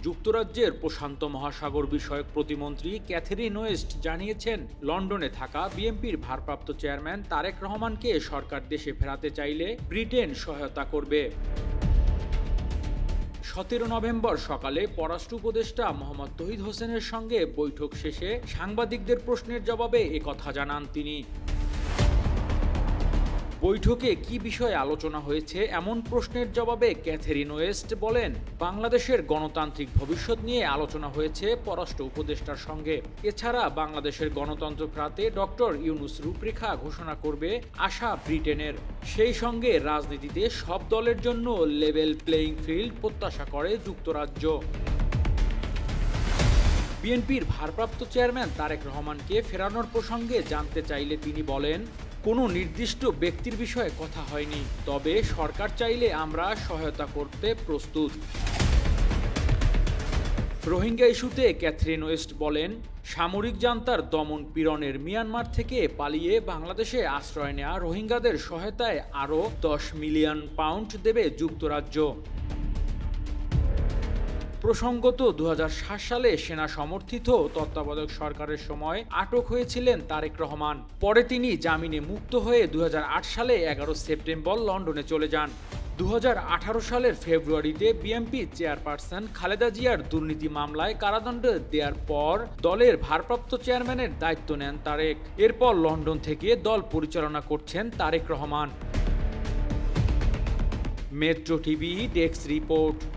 যুক্তরাজ্যের প্রশান্ত মহাসাগর বিষয়ক প্রতিমন্ত্রী ক্যাথরিন ওয়েস্ট জানিয়েছেন, লন্ডনে থাকা বিএনপির ভারপ্রাপ্ত চেয়ারম্যান তারেক রহমানকে সরকার দেশে ফেরাতে চাইলে ব্রিটেন সহায়তা করবে। 17 নভেম্বর সকালে পররাষ্ট্র উপদেষ্টা মোহাম্মদ তৌহিদ হোসেনের সঙ্গে বৈঠক শেষে সাংবাদিকদের প্রশ্নের জবাবে একথা জানান তিনি। বৈঠকে কি বিষয়ে আলোচনা হয়েছে এমন প্রশ্নের জবাবে ক্যাথরিন ওয়েস্ট বলেন, বাংলাদেশের গণতান্ত্রিক ভবিষ্যৎ নিয়ে আলোচনা হয়েছে পররাষ্ট্র উপদেষ্টার সঙ্গে। এছাড়া বাংলাদেশের গণতন্ত্র ফেরাতে ডক্টর ইউনূস রূপরেখা ঘোষণা করবে আশা ব্রিটেনের। সেই সঙ্গে রাজনীতিতে সব দলের জন্য লেভেল প্লেয়িং ফিল্ড প্রত্যাশা করে যুক্তরাজ্য। বিএনপির ভারপ্রাপ্ত চেয়ারম্যান তারেক রহমানকে ফেরানোর প্রসঙ্গে জানতে চাইলে তিনি বলেন, কোনো নির্দিষ্ট ব্যক্তির বিষয়ে কথা হয়নি, তবে সরকার চাইলে আমরা সহায়তা করতে প্রস্তুত। রোহিঙ্গা ইস্যুতে ক্যাথরিন ওয়েস্ট বলেন, সামরিক জান্তার দমন পীড়নের মিয়ানমার থেকে পালিয়ে বাংলাদেশে আশ্রয় নেওয়া রোহিঙ্গাদের সহায়তায় আরও 10 মিলিয়ন পাউন্ড দেবে যুক্তরাজ্য। প্রসঙ্গত 2007 সালে সেনা সমর্থিত তত্ত্বাবধায়ক সরকারের সময় আটক হয়েছিলেন তারেক রহমান। পরে তিনি জামিনে মুক্ত হয়ে 2008 সালে 11 সেপ্টেম্বর লন্ডনে চলে যান। 2018 সালের ফেব্রুয়ারিতে বিএনপি চেয়ারপারসন খালেদা জিয়ার দুর্নীতি মামলায় কারাদণ্ড দেওয়ার পর দলের ভারপ্রাপ্ত চেয়ারম্যানের দায়িত্ব নেন তারেক। এরপর লন্ডন থেকে দল পরিচালনা করছেন Tarek Rahman. Metro TV desk report.